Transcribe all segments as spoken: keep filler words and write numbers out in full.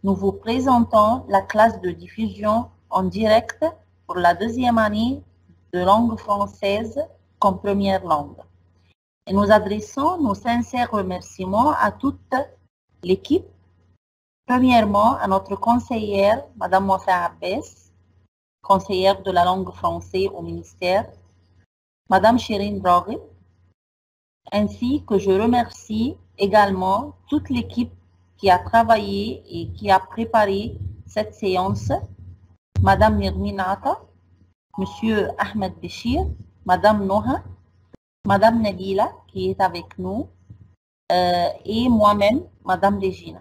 nous vous présentons la classe de diffusion en direct pour la deuxième année de langue française comme première langue. Et nous adressons nos sincères remerciements à toute l'équipe. Premièrement, à notre conseillère, Madame Wafa Abbès, conseillère de la langue française au ministère, Madame Shirin Raghib, ainsi que je remercie également toute l'équipe qui a travaillé et qui a préparé cette séance, Madame Nirmin Ata, Monsieur Ahmed Béchir, Madame Noha, Madame Nabila qui est avec nous euh, et moi-même, Madame Regina.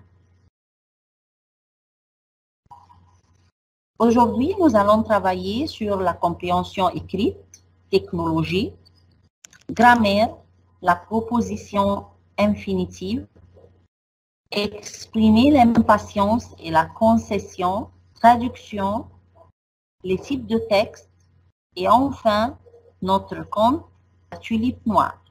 Aujourd'hui, nous allons travailler sur la compréhension écrite, technologie, grammaire, la proposition infinitive, exprimer l'impatience et la concession, traduction, les types de textes et enfin notre conte, la tulipe noire.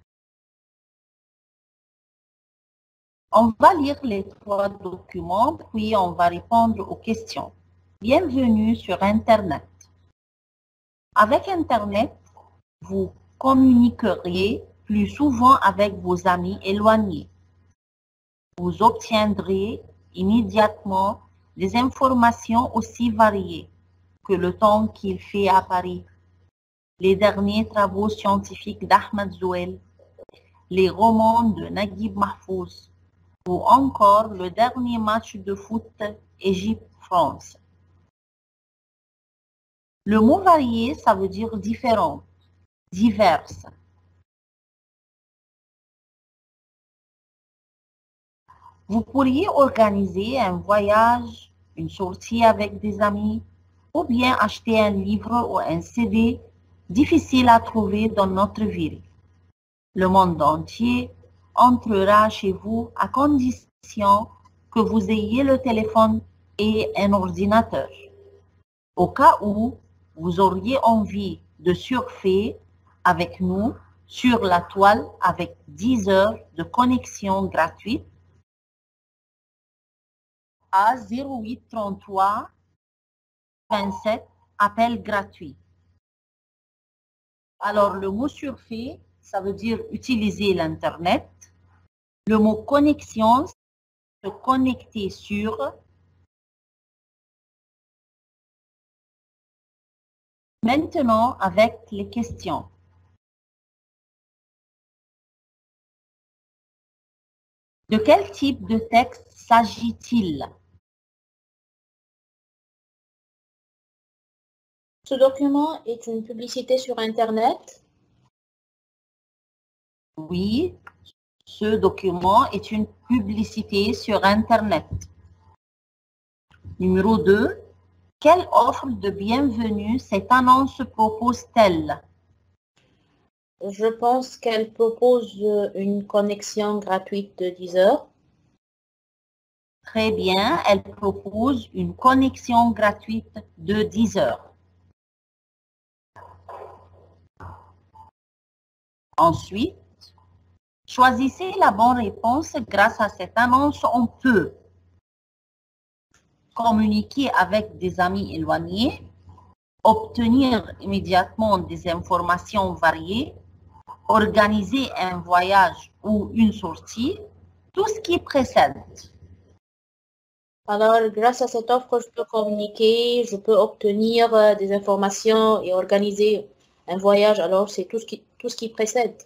On va lire les trois documents, puis on va répondre aux questions. Bienvenue sur Internet. Avec Internet, vous communiqueriez plus souvent avec vos amis éloignés. Vous obtiendrez immédiatement des informations aussi variées que le temps qu'il fait à Paris, les derniers travaux scientifiques d'Ahmed Zouel, les romans de Naguib Mahfouz ou encore le dernier match de foot Égypte-France. Le mot varié, ça veut dire différent, diverse. Vous pourriez organiser un voyage, une sortie avec des amis, ou bien acheter un livre ou un C D difficile à trouver dans notre ville. Le monde entier entrera chez vous à condition que vous ayez le téléphone et un ordinateur. Au cas où vous auriez envie de surfer avec nous sur la toile avec dix heures de connexion gratuite à zéro huit trente-trois vingt-sept, appel gratuit. Alors, le mot surfer, ça veut dire utiliser l'Internet. Le mot connexion, se connecter sur. Maintenant, avec les questions. De quel type de texte s'agit-il? Ce document est une publicité sur Internet? Oui, ce document est une publicité sur Internet. Numéro deux, quelle offre de bienvenue cette annonce propose-t-elle? Je pense qu'elle propose une connexion gratuite de dix heures. Très bien, elle propose une connexion gratuite de dix heures. Ensuite, choisissez la bonne réponse. Grâce à cette annonce, on peut communiquer avec des amis éloignés, obtenir immédiatement des informations variées, organiser un voyage ou une sortie, tout ce qui précède. Alors, grâce à cette offre, je peux communiquer, je peux obtenir des informations et organiser un voyage. Alors, c'est tout ce qui, tout ce qui précède.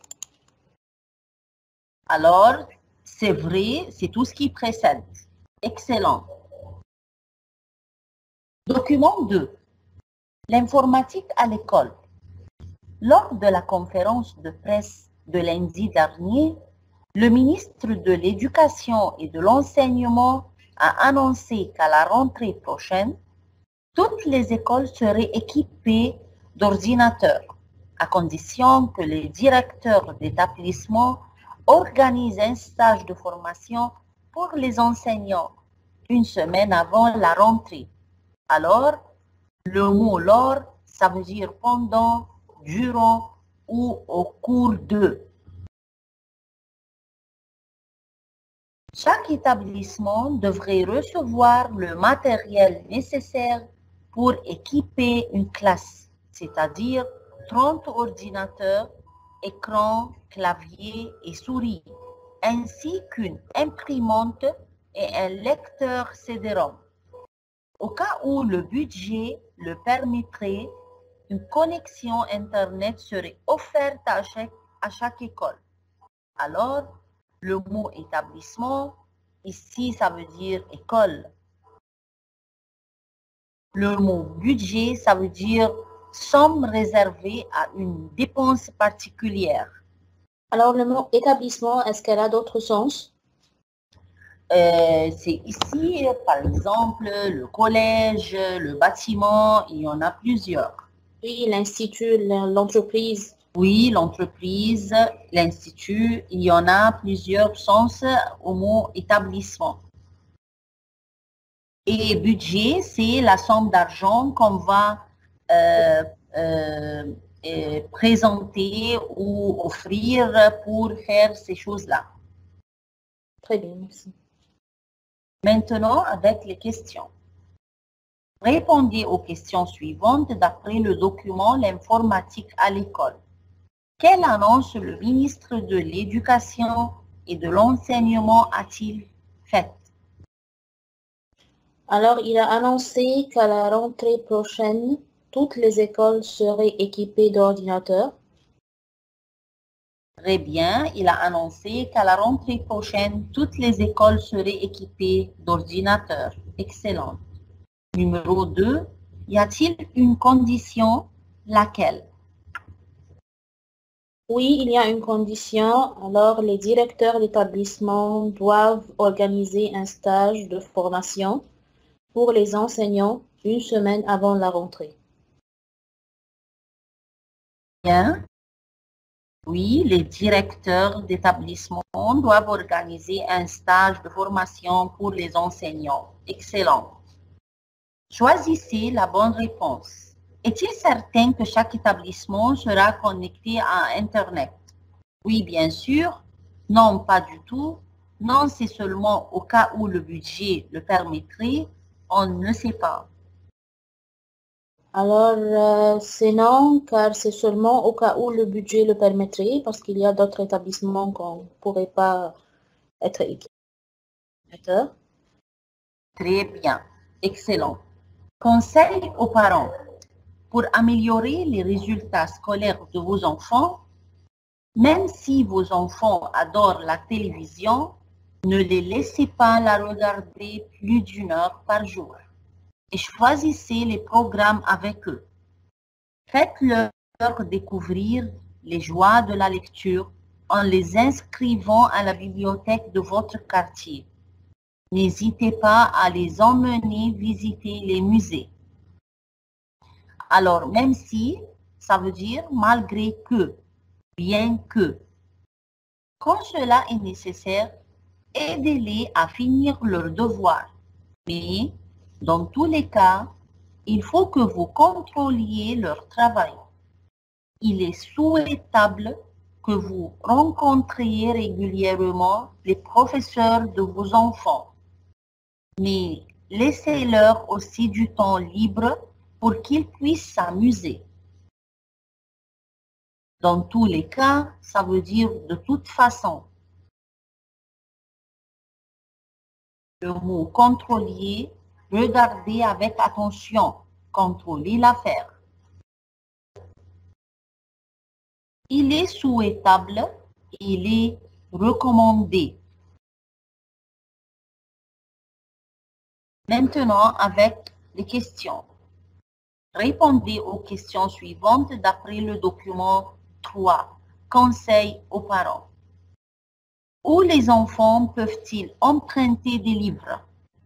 Alors, c'est vrai, c'est tout ce qui précède. Excellent. Document deux. L'informatique à l'école. Lors de la conférence de presse de lundi dernier, le ministre de l'Éducation et de l'Enseignement a annoncé qu'à la rentrée prochaine, toutes les écoles seraient équipées d'ordinateurs, à condition que les directeurs d'établissement organisent un stage de formation pour les enseignants une semaine avant la rentrée. Alors, le mot lors, ça veut dire pendant, durant ou au cours de. Chaque établissement devrait recevoir le matériel nécessaire pour équiper une classe, c'est-à-dire trente ordinateurs, écrans, claviers et souris, ainsi qu'une imprimante et un lecteur C D-ROM. Au cas où le budget le permettrait, une connexion Internet serait offerte à chaque, à chaque école. Alors, le mot établissement, ici, ça veut dire école. Le mot budget, ça veut dire somme réservée à une dépense particulière. Alors, le mot établissement, est-ce qu'elle a d'autres sens? Euh, c'est ici, par exemple, le collège, le bâtiment, il y en a plusieurs. Oui, l'institut, l'entreprise. Oui, l'entreprise, l'institut, il y en a plusieurs sens au mot établissement. Et budget, c'est la somme d'argent qu'on va euh, euh, euh, présenter ou offrir pour faire ces choses-là. Très bien, merci. Maintenant, avec les questions. Répondez aux questions suivantes d'après le document L'informatique à l'école. Quelle annonce le ministre de l'Éducation et de l'Enseignement a-t-il faite? Alors, il a annoncé qu'à la rentrée prochaine, toutes les écoles seraient équipées d'ordinateurs. Très bien, il a annoncé qu'à la rentrée prochaine, toutes les écoles seraient équipées d'ordinateurs. Excellent. Numéro deux, y a-t-il une condition? Laquelle? Oui, il y a une condition. Alors, les directeurs d'établissement doivent organiser un stage de formation pour les enseignants une semaine avant la rentrée. Bien. Oui, les directeurs d'établissement doivent organiser un stage de formation pour les enseignants. Excellent. Choisissez la bonne réponse. Est-il certain que chaque établissement sera connecté à Internet? Oui, bien sûr. Non, pas du tout. Non, c'est seulement au cas où le budget le permettrait. On ne sait pas. Alors, euh, c'est non, car c'est seulement au cas où le budget le permettrait, parce qu'il y a d'autres établissements qu'on ne pourrait pas être équipés. Très bien. Excellent. Conseil aux parents. Pour améliorer les résultats scolaires de vos enfants, même si vos enfants adorent la télévision, ne les laissez pas la regarder plus d'une heure par jour et choisissez les programmes avec eux. Faites-leur découvrir les joies de la lecture en les inscrivant à la bibliothèque de votre quartier. N'hésitez pas à les emmener visiter les musées. Alors, même si, ça veut dire malgré que, bien que. Quand cela est nécessaire, aidez-les à finir leurs devoirs. Mais, dans tous les cas, il faut que vous contrôliez leur travail. Il est souhaitable que vous rencontriez régulièrement les professeurs de vos enfants. Mais laissez-leur aussi du temps libre pour qu'ils puissent s'amuser. Dans tous les cas, ça veut dire de toute façon. Le mot contrôler, regardez avec attention, contrôler l'affaire. Il est souhaitable, il est recommandé. Maintenant, avec les questions. Répondez aux questions suivantes d'après le document trois. Conseil aux parents. Où les enfants peuvent-ils emprunter des livres?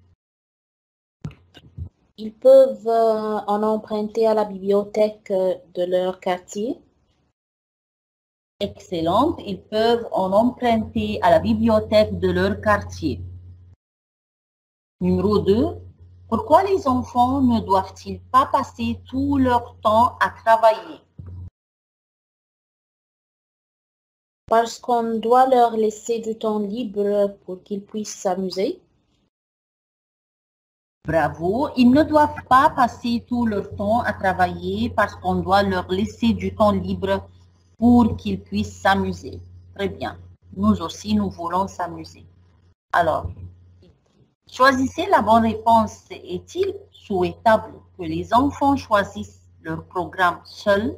Ils peuvent euh, en emprunter à la bibliothèque euh, de leur quartier. Excellent. Ils peuvent en emprunter à la bibliothèque de leur quartier. Numéro deux. Pourquoi les enfants ne doivent-ils pas passer tout leur temps à travailler? Parce qu'on doit leur laisser du temps libre pour qu'ils puissent s'amuser. Bravo. Ils ne doivent pas passer tout leur temps à travailler parce qu'on doit leur laisser du temps libre pour qu'ils puissent s'amuser. Très bien. Nous aussi, nous voulons s'amuser. Alors, choisissez la bonne réponse. Est-il souhaitable que les enfants choisissent leur programme seuls?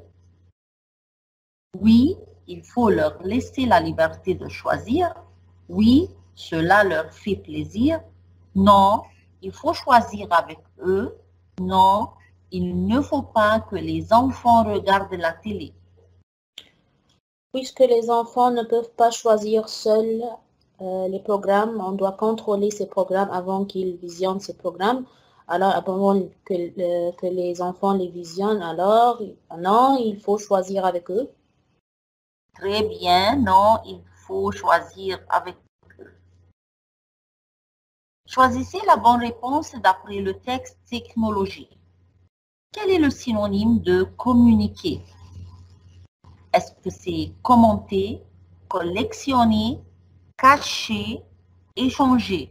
Oui, il faut leur laisser la liberté de choisir. Oui, cela leur fait plaisir. Non, il faut choisir avec eux. Non, il ne faut pas que les enfants regardent la télé. Puisque les enfants ne peuvent pas choisir seuls euh, les programmes, on doit contrôler ces programmes avant qu'ils visionnent ces programmes. Alors, avant que, euh, que les enfants les visionnent, alors, non, il faut choisir avec eux. Très bien, non, il faut choisir avec eux. Choisissez la bonne réponse d'après le texte technologie. Quel est le synonyme de communiquer? Est-ce que c'est commenter, collectionner, cacher, échanger?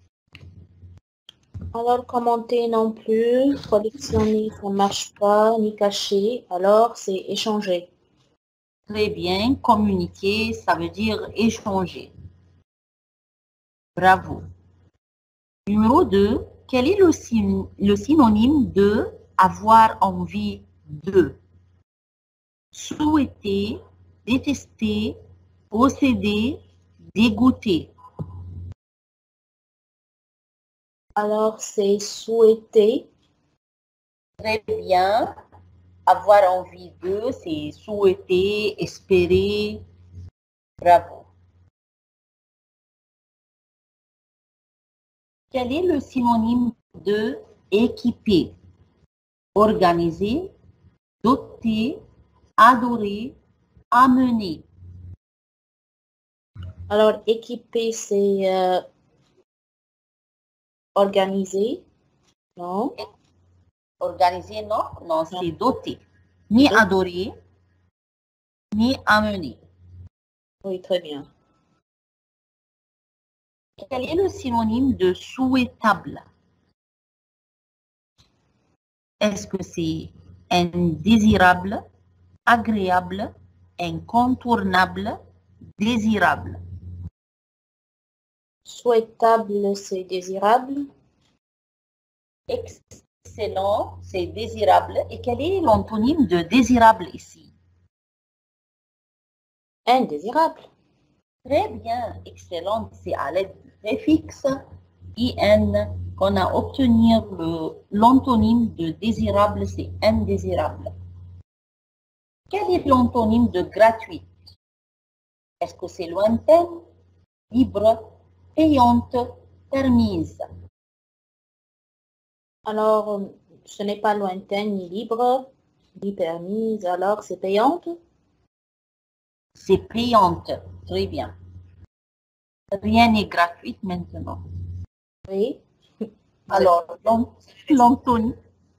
Alors, commenter non plus, collectionner, ça ne marche pas, ni cacher, alors c'est échanger. Très bien, communiquer, ça veut dire échanger. Bravo. Numéro deux, quel est le, syn le synonyme de avoir envie de? Souhaiter, détester, posséder, dégoûter. Alors, c'est souhaiter. Très bien. Avoir envie de, c'est souhaiter, espérer. Bravo. Quel est le synonyme de équiper? Organiser, doter, adorer, amener. Alors, équiper, c'est euh, organiser, non? Organiser, non? Non, c'est doter. Ni Doter. adorer, ni amener. Oui, très bien. Quel est le synonyme de souhaitable? Est-ce que c'est indésirable, agréable, incontournable, désirable? Souhaitable, c'est désirable. Excellent, c'est désirable. Et quel est l'antonyme de désirable ici? Indésirable. Très bien, excellent. C'est à l'aide du préfixe in qu'on a obtenu l'antonyme de désirable, c'est indésirable. Quel est l'antonyme de gratuite? Est-ce que c'est lointaine, libre, payante, permise? Alors, ce n'est pas lointaine ni libre, ni permise, alors c'est payante? C'est payante, très bien. Rien n'est gratuit maintenant. Oui. Alors, l'antonyme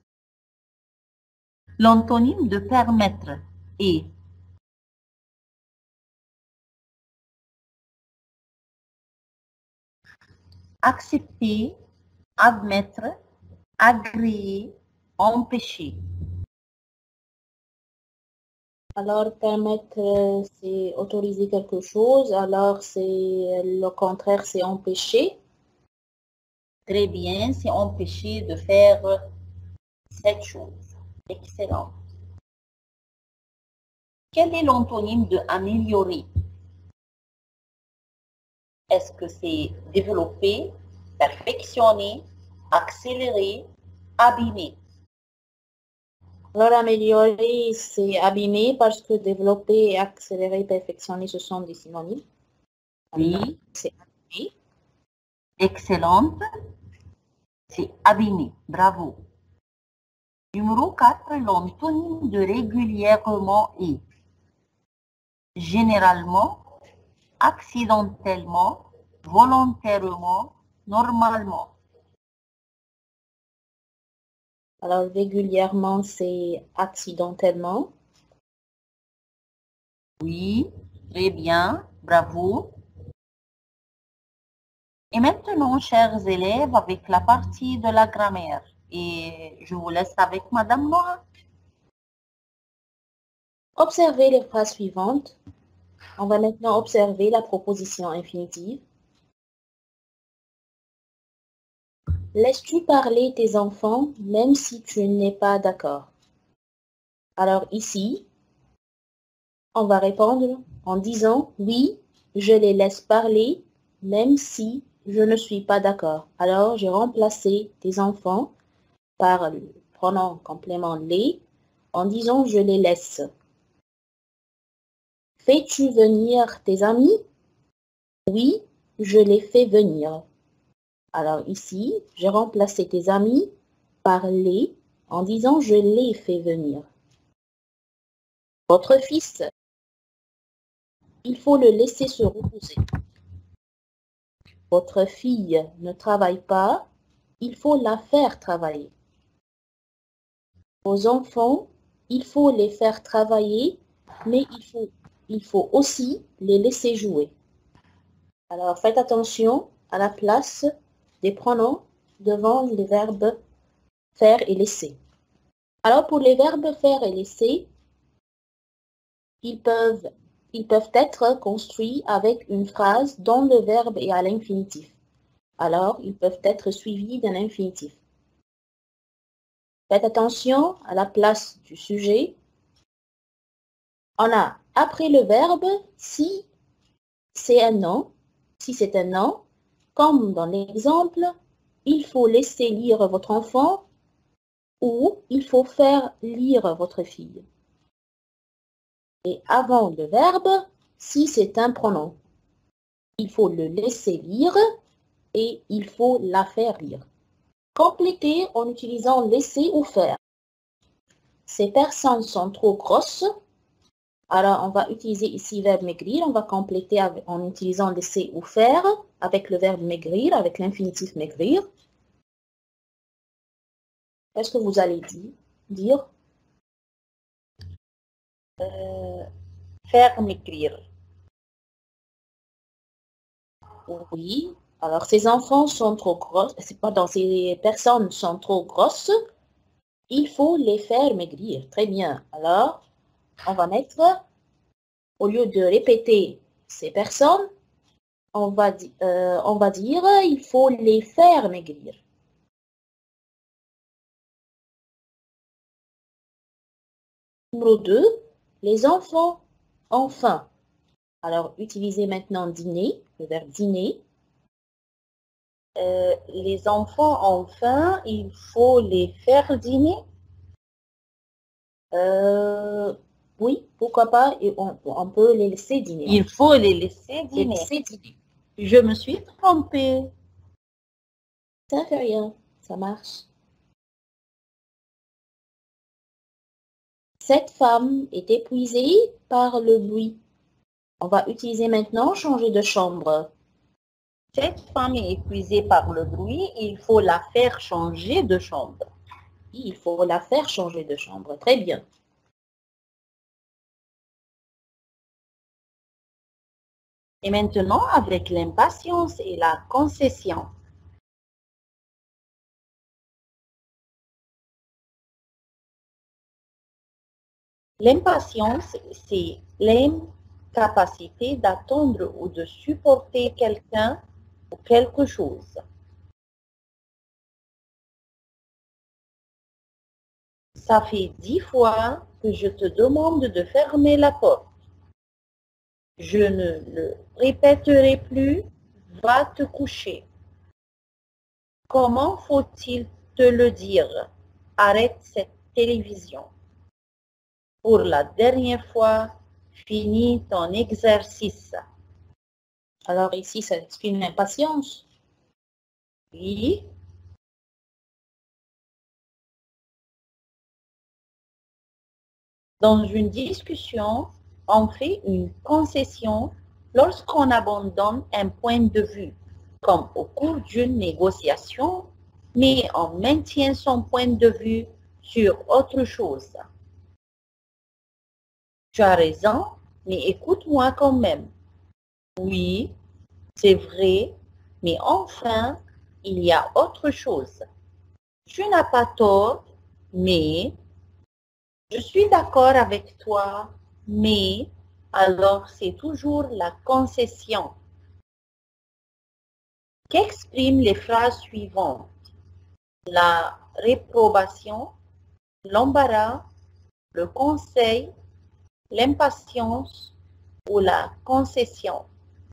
l'antonyme de permettre est accepter, admettre, agréer, empêcher. Alors, permettre, c'est autoriser quelque chose. Alors, c'est le contraire, c'est empêcher. Très bien, c'est empêcher de faire cette chose. Excellent. Quel est l'antonyme de améliorer? Est-ce que c'est développer, perfectionner, accélérer, abîmer? Alors, améliorer, c'est abîmer parce que développer, accélérer, perfectionner, ce sont des synonymes. Oui. C'est abîmer. Excellente. C'est abîmer. Bravo. Numéro quatre, l'antonyme de régulièrement est généralement, accidentellement, volontairement, normalement. Alors, régulièrement, c'est accidentellement. Oui. Très bien, bravo. Et maintenant, chers élèves, avec la partie de la grammaire. Et je vous laisse avec Madame Laura. Observez les phrases suivantes. On va maintenant observer la proposition infinitive. Laisses-tu parler tes enfants même si tu n'es pas d'accord? Alors ici, on va répondre en disant oui, je les laisse parler même si je ne suis pas d'accord. Alors j'ai remplacé tes enfants par le pronom complément les en disant je les laisse. Fais-tu venir tes amis? Oui, je les fais venir. Alors ici, j'ai remplacé tes amis par les en disant je les fais venir. Votre fils, il faut le laisser se reposer. Votre fille ne travaille pas, il faut la faire travailler. Vos enfants, il faut les faire travailler, mais il faut, il faut aussi les laisser jouer. Alors faites attention à la place des pronoms devant les verbes faire et laisser. Alors pour les verbes faire et laisser, ils peuvent, ils peuvent être construits avec une phrase dont le verbe est à l'infinitif. Alors ils peuvent être suivis d'un infinitif. Faites attention à la place du sujet. On a après le verbe si c'est un nom, si c'est un nom, comme dans l'exemple, il faut laisser lire votre enfant ou il faut faire lire votre fille. Et avant le verbe, si c'est un pronom, il faut le laisser lire et il faut la faire lire. Complétez en utilisant laisser ou faire. Ces personnes sont trop grosses. Alors, on va utiliser ici verbe maigrir. On va compléter avec, en utilisant laisser ou faire avec le verbe maigrir, avec l'infinitif maigrir. Qu'est-ce que vous allez dire, dire Euh, faire maigrir. Oui. Alors, ces enfants sont trop grosses. Pardon, ces personnes sont trop grosses. Il faut les faire maigrir. Très bien. Alors, on va mettre, au lieu de répéter ces personnes, on va, euh, on va dire il faut les faire maigrir. Numéro deux, les enfants ont faim. Alors, utilisez maintenant dîner, le verbe dîner. Euh, les enfants ont faim, il faut les faire dîner. Euh, oui, pourquoi pas, et on, on peut les laisser dîner. Il faut les laisser dîner. Les laisser dîner. Je me suis trompée. Ça fait rien, ça marche. Cette femme est épuisée par le bruit. On va utiliser maintenant changer de chambre. Cette femme est épuisée par le bruit, il faut la faire changer de chambre. Il faut la faire changer de chambre. Très bien. Et maintenant, avec l'impatience et la concession. L'impatience, c'est l'incapacité d'attendre ou de supporter quelqu'un ou quelque chose. Ça fait dix fois que je te demande de fermer la porte. Je ne le répéterai plus, va te coucher. Comment faut-il te le dire? Arrête cette télévision. Pour la dernière fois, finis ton exercice. Alors ici, ça exprime l'impatience. Oui. Dans une discussion, on fait une concession lorsqu'on abandonne un point de vue, comme au cours d'une négociation, mais on maintient son point de vue sur autre chose. Tu as raison, mais écoute-moi quand même. Oui, c'est vrai, mais enfin, il y a autre chose. Tu n'as pas tort, mais je suis d'accord avec toi, mais alors c'est toujours la concession qu'expriment les phrases suivantes. La réprobation, l'embarras, le conseil, l'impatience ou la concession.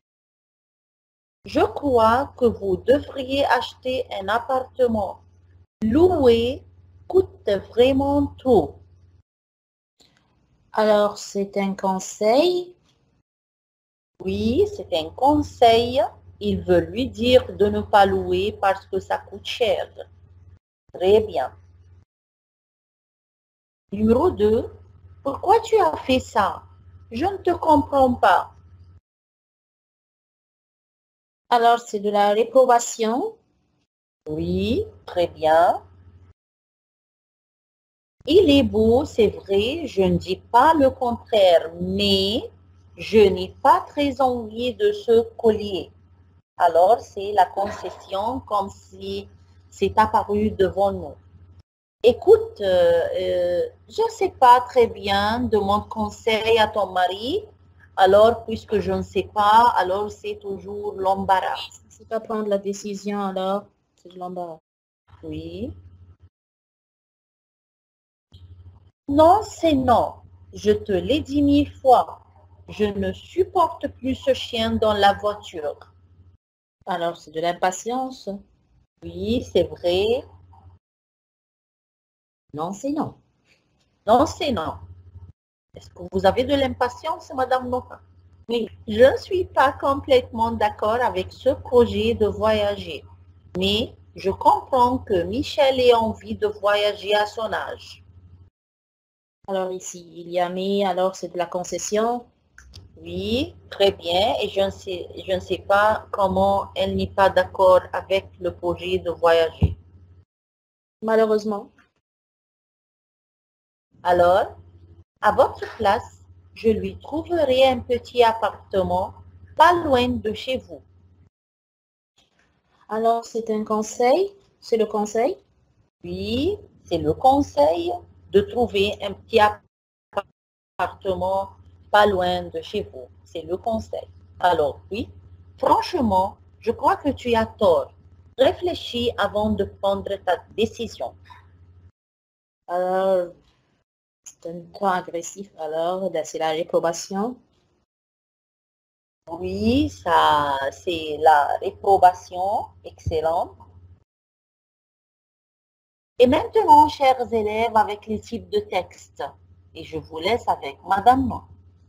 Je crois que vous devriez acheter un appartement. Louer coûte vraiment trop. Alors, c'est un conseil. Oui, c'est un conseil. Il veut lui dire de ne pas louer parce que ça coûte cher. Très bien. Numéro deux. Pourquoi tu as fait ça? Je ne te comprends pas. Alors, c'est de la réprobation. Oui, très bien. Il est beau, c'est vrai, je ne dis pas le contraire, mais je n'ai pas très envie de ce collier. Alors, c'est la concession comme si c'est apparu devant nous. Écoute, euh, euh, je ne sais pas très bien, demande conseil à ton mari. Alors, puisque je ne sais pas, alors c'est toujours l'embarras. C'est pas prendre la décision, alors c'est de l'embarras. Oui. Non, c'est non. Je te l'ai dit mille fois. Je ne supporte plus ce chien dans la voiture. Alors, c'est de l'impatience. Oui, c'est vrai. Non, c'est non. Non, c'est non. Est-ce que vous avez de l'impatience, Madame Nora? Oui, je ne suis pas complètement d'accord avec ce projet de voyager, mais je comprends que Michel ait envie de voyager à son âge. Alors ici, il y a mais, alors c'est de la concession. Oui, très bien, et je ne sais, je ne sais pas comment elle n'est pas d'accord avec le projet de voyager. Malheureusement. Alors, à votre place, je lui trouverai un petit appartement pas loin de chez vous. Alors, c'est un conseil. C'est le conseil. Oui, c'est le conseil de trouver un petit appartement pas loin de chez vous. C'est le conseil. Alors, oui, franchement, je crois que tu as tort. Réfléchis avant de prendre ta décision. Alors, c'est un ton agressif. Alors, c'est la réprobation. Oui, ça, c'est la réprobation. Excellent. Et maintenant, chers élèves, avec les types de textes. Et je vous laisse avec Madame.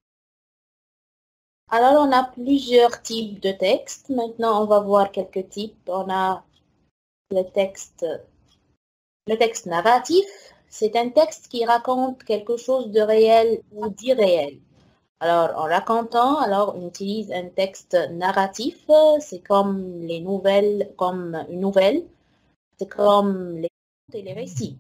Alors, on a plusieurs types de textes. Maintenant, on va voir quelques types. On a le texte, le texte narratif. C'est un texte qui raconte quelque chose de réel ou d'irréel. Alors, en racontant, alors on utilise un texte narratif. C'est comme les nouvelles, comme une nouvelle. C'est comme les contes et les récits.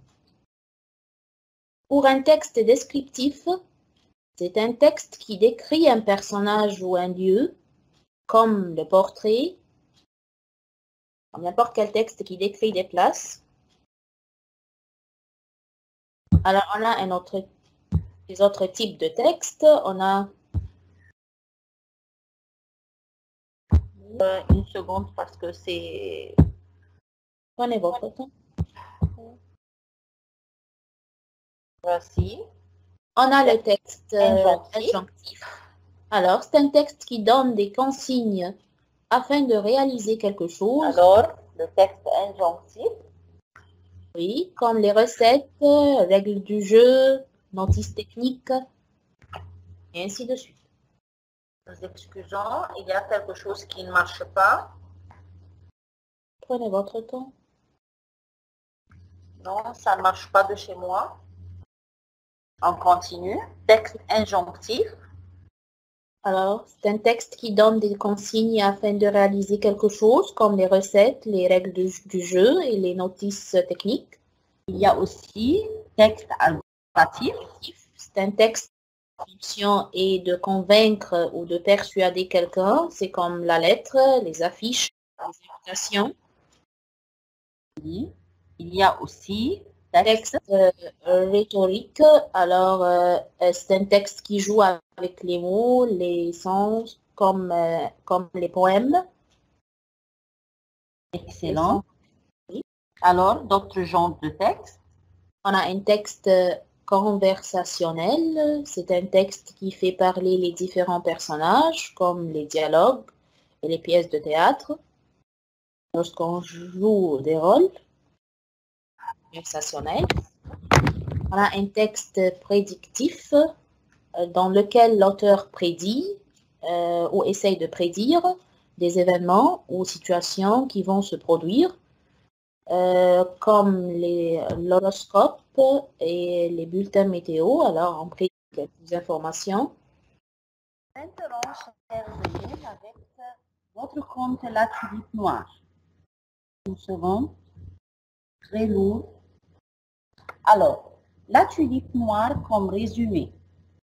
Pour un texte descriptif, c'est un texte qui décrit un personnage ou un lieu, comme le portrait, comme n'importe quel texte qui décrit des places. Alors, on a un autre, des autres types de textes. On a... Euh, une seconde parce que c'est... Prenez votre temps. Voici. On a le texte Injonctif. injonctif. Alors, c'est un texte qui donne des consignes afin de réaliser quelque chose. Alors, le texte injonctif. Oui, comme les recettes, règles du jeu, notices techniques, et ainsi de suite. Nous excusons, il y a quelque chose qui ne marche pas. Prenez votre temps. Non, ça ne marche pas de chez moi. On continue. Texte injonctif. Alors, c'est un texte qui donne des consignes afin de réaliser quelque chose, comme les recettes, les règles du, du jeu et les notices techniques. Il y a aussi texte argumentatif. C'est un texte fonction est de convaincre ou de persuader quelqu'un. C'est comme la lettre, les affiches, les invitations. Oui. Il y a aussi Texte euh, rhétorique. Alors, euh, c'est un texte qui joue avec les mots, les sens, comme, euh, comme les poèmes. Excellent. Alors, d'autres genres de textes? On a un texte conversationnel. C'est un texte qui fait parler les différents personnages, comme les dialogues et les pièces de théâtre. Lorsqu'on joue des rôles conversationnels. On a un texte prédictif euh, dans lequel l'auteur prédit euh, ou essaye de prédire des événements ou situations qui vont se produire, euh, comme l'horoscope et les bulletins météo. Alors, on prédit quelques informations. Maintenant, chers élèves, avec votre compte La Tulipe Noire. Une seconde. Très lourd. Alors, La Tulipe Noire comme résumé.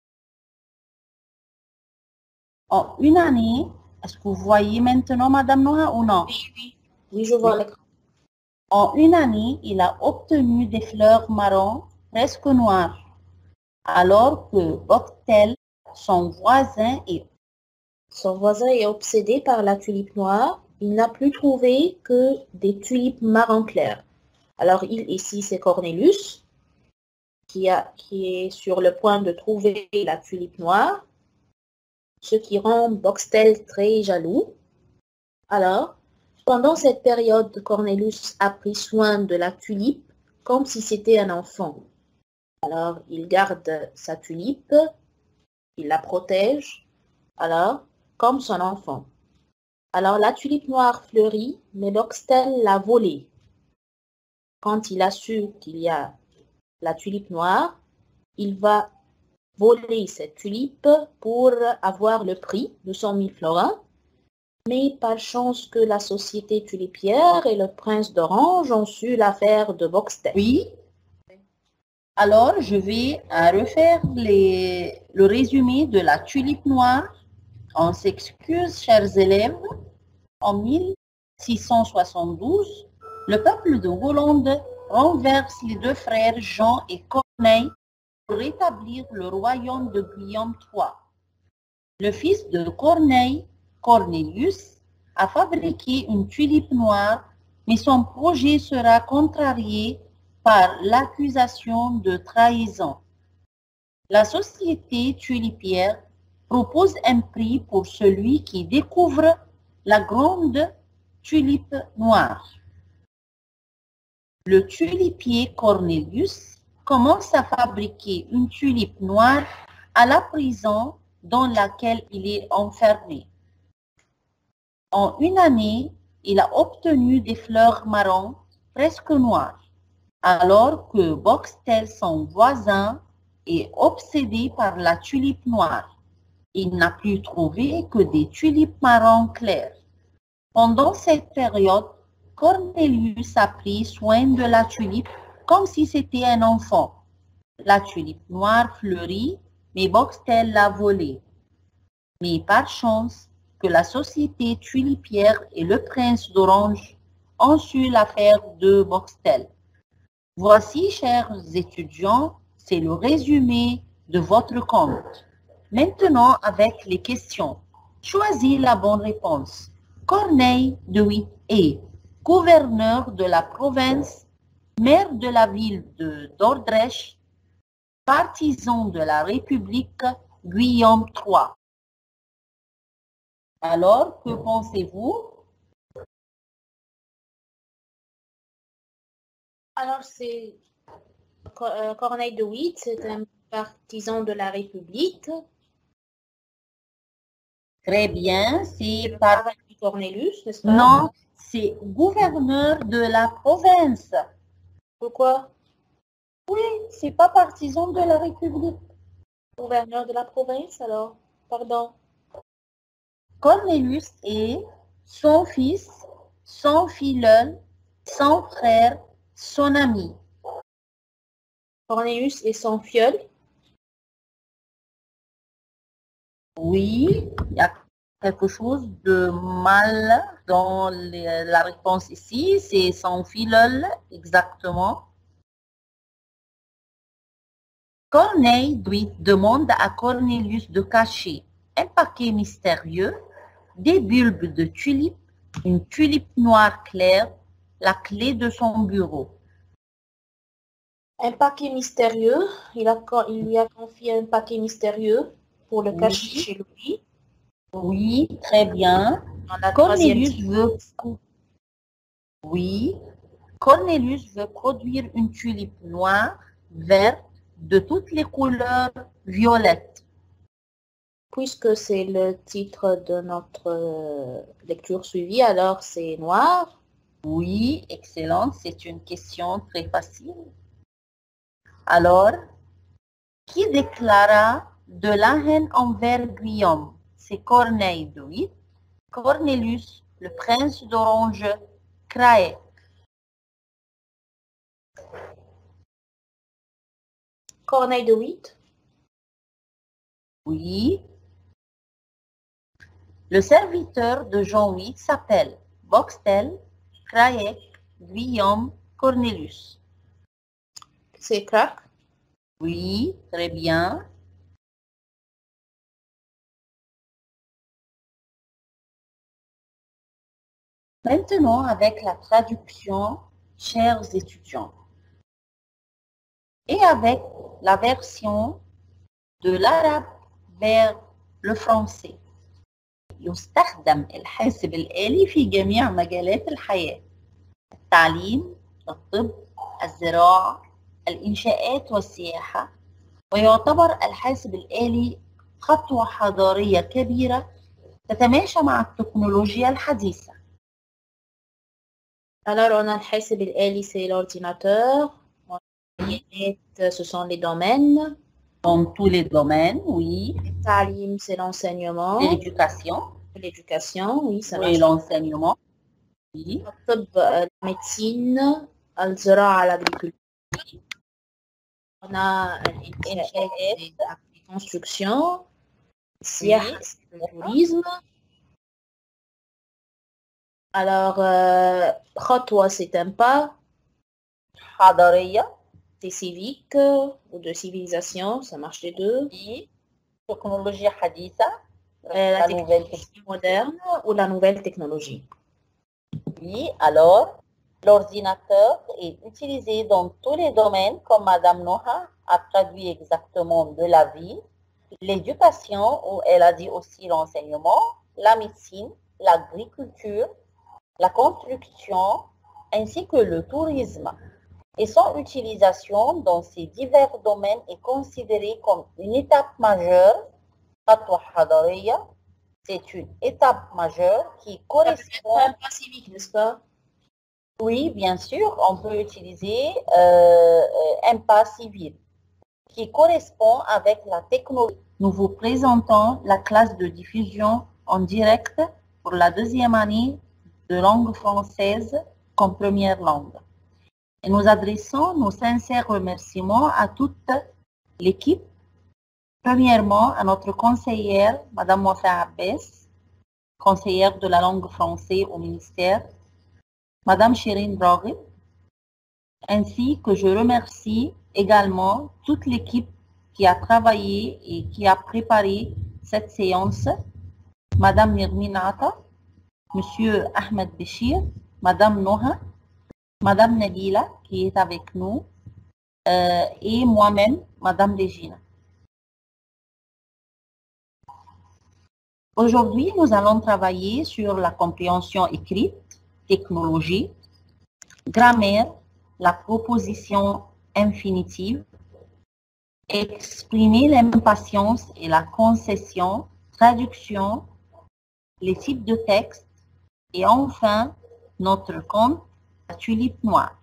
En une année, est-ce que vous voyez maintenant, Madame Noah, ou non? Oui, oui. Oui, je vois l'écran. En une année, il a obtenu des fleurs marron presque noires, alors que Boctel, son voisin, est... Son voisin est obsédé par la tulipe noire. Il n'a plus trouvé que des tulipes marron clair. Alors, il ici, c'est Cornelius, qui, a, qui est sur le point de trouver la tulipe noire, ce qui rend Boxtel très jaloux. Alors, pendant cette période, Cornelius a pris soin de la tulipe comme si c'était un enfant. Alors, il garde sa tulipe, il la protège, alors, comme son enfant. Alors, la tulipe noire fleurit, mais Boxtel l'a volée. Quand il a su qu'il y a la tulipe noire, il va voler cette tulipe pour avoir le prix de cent mille florins. Mais par chance que la société tulipière et le prince d'Orange ont su l'affaire de Boxtel. Oui. Alors, je vais refaire les, le résumé de la tulipe noire. On s'excuse, chers élèves. En mille six cent soixante-douze, le peuple de Hollande renverse les deux frères Jean et Corneille pour rétablir le royaume de Guillaume trois. Le fils de Corneille, Cornelius, a fabriqué une tulipe noire, mais son projet sera contrarié par l'accusation de trahison. La société tulipière propose un prix pour celui qui découvre la grande tulipe noire. Le tulipier Cornelius commence à fabriquer une tulipe noire à la prison dans laquelle il est enfermé. En une année, il a obtenu des fleurs marron presque noires, alors que Boxtel, son voisin, est obsédé par la tulipe noire. Il n'a plus trouvé que des tulipes marron claires. Pendant cette période, Cornelius a pris soin de la tulipe comme si c'était un enfant. La tulipe noire fleurit, mais Boxtel l'a volée. Mais par chance que la société tulipière et le prince d'Orange ont su l'affaire de Boxtel. Voici, chers étudiants, c'est le résumé de votre compte. Maintenant, avec les questions. Choisis la bonne réponse. Corneille de Witt est gouverneur de la province, maire de la ville de Dordrecht, partisan de la République Guillaume trois. Alors, que pensez-vous? Alors, c'est Corneille de Witt, c'est un partisan de la République. Très bien, c'est par Cornelius, n'est-ce pas? Non, c'est gouverneur de la province. Pourquoi? Oui, c'est pas partisan de la République. Gouverneur de la province, alors? Pardon. Cornelius est son fils, son filleul, son frère, son ami. Cornelius est son filleul. Oui, il y a quelque chose de mal dans les- la réponse ici. C'est sans filol, exactement. Corneille Druit demande à Cornelius de cacher un paquet mystérieux, des bulbes de tulipes, une tulipe noire claire, la clé de son bureau. Un paquet mystérieux. Il, a, il lui a confié un paquet mystérieux pour le cacher Oui. chez lui. Oui, très bien. Dans la Cornelius troisième veut... Oui. Cornelius veut produire une tulipe noire, verte, de toutes les couleurs violettes. Puisque c'est le titre de notre euh, lecture suivie, alors c'est noir. Oui, excellent. C'est une question très facile. Alors, qui déclara de la haine envers Guillaume? C'est Corneille Druit, Cornelius, le prince d'Orange, Craet. Corneille de Witt. Oui. Le serviteur de Jean huit s'appelle Boxtel, Craet, Guillaume, Cornelius. C'est Crac. Oui, très bien. Maintenant, avec la traduction, chers étudiants, et avec la version de l'arabe vers le français. يستخدم الحاسب الآلي في جميع مجالات الحياة. التعليم، الطب، الزراعة، الإنشاءات والسياحة، ويعتبر الحاسب الآلي خطوة حضارية كبيرة تتماشى مع التكنولوجيا الحديثة. Alors, on a le حاسب الآلي, c'est l'ordinateur. Ce sont les domaines. Dans tous les domaines, oui. Le talim, c'est l'enseignement. L'éducation. L'éducation, oui, ça Oui, l'enseignement. Oui. La médecine, l'agriculture. On a la construction, le tourisme. Alors, euh, khatwa, c'est un pas. Hadariya. C'est civique ou de civilisation, ça marche les deux. Oui. Technologie haditha. Euh, la, la technologie moderne ou la nouvelle technologie. Oui, alors, l'ordinateur est utilisé dans tous les domaines, comme Madame Noha a traduit exactement de la vie, l'éducation, où elle a dit aussi l'enseignement, la médecine, l'agriculture, la construction, ainsi que le tourisme. Et son utilisation dans ces divers domaines est considérée comme une étape majeure. C'est une étape majeure qui correspond... un pas civique, n'est-ce pas? Oui, bien sûr, on peut utiliser euh, un pas civil qui correspond avec la technologie. Nous vous présentons la classe de diffusion en direct pour la deuxième année de langue française comme première langue. Et nous adressons nos sincères remerciements à toute l'équipe. Premièrement, à notre conseillère, Madame Wafa Abbès, conseillère de la langue française au ministère, Madame Chérine Braghib, ainsi que je remercie également toute l'équipe qui a travaillé et qui a préparé cette séance, Madame Nirminata, Monsieur Ahmed Béchir, Madame Noha, Madame Nabila qui est avec nous euh, et moi-même, Madame Regina. Aujourd'hui, nous allons travailler sur la compréhension écrite, technologie, grammaire, la proposition infinitive, exprimer l'impatience et la concession, traduction, les types de textes et enfin notre conte, la tulipe noire.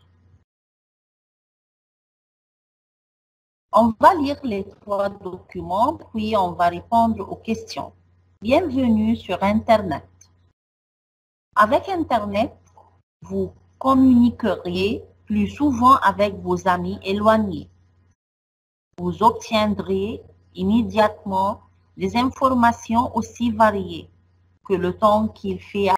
On va lire les trois documents, puis on va répondre aux questions. Bienvenue sur Internet. Avec Internet, vous communiquerez plus souvent avec vos amis éloignés. Vous obtiendrez immédiatement des informations aussi variées que le temps qu'il fait